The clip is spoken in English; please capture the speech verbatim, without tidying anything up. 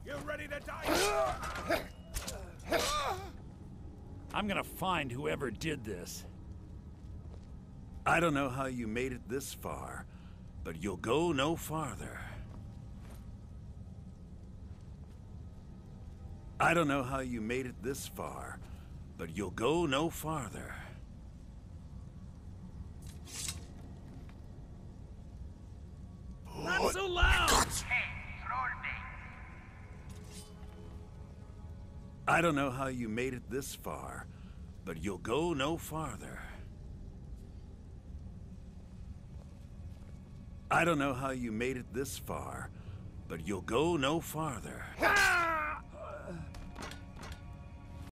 You ready to die? I'm gonna find whoever did this. I don't know how you made it this far, but you'll go no farther. I don't know how you made it this far, but you'll go no farther. Not so loud! I don't know how you made it this far, but you'll go no farther. I don't know how you made it this far, but you'll go no farther.